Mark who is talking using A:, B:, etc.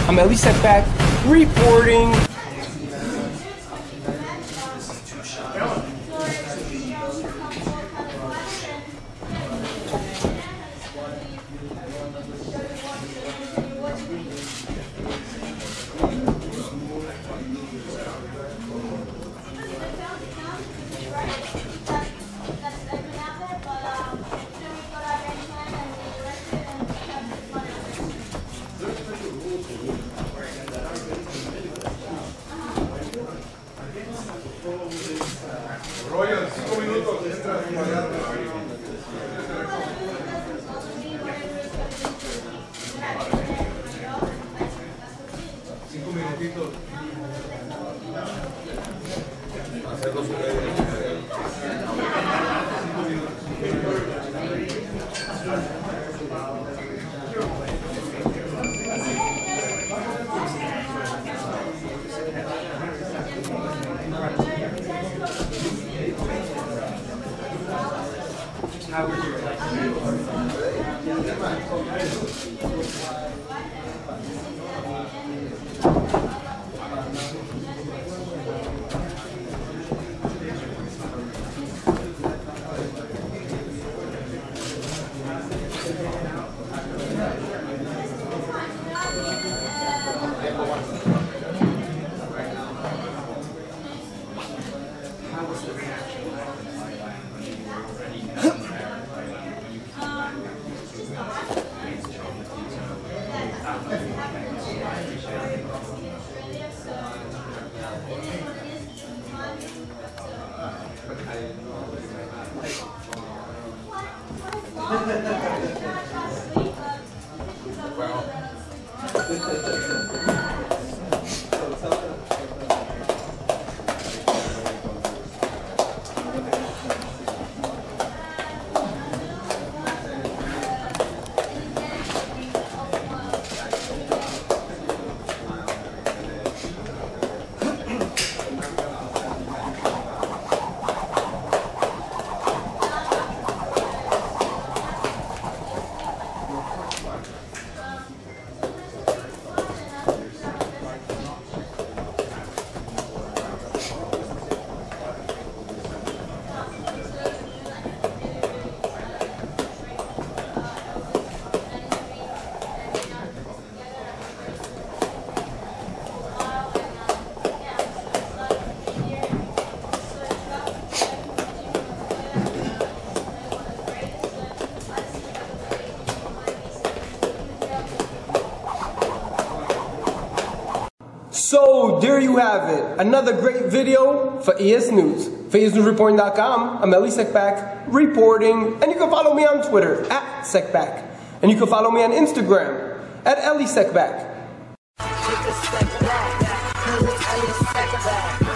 A: I'm Elie Seckbach reporting. So there you have it, another great video for EsNews. For EsNewsReporting.com, I'm Elie Seckbach reporting, and you can follow me on Twitter at Seckbach, and you can follow me on Instagram at Elie Seckbach.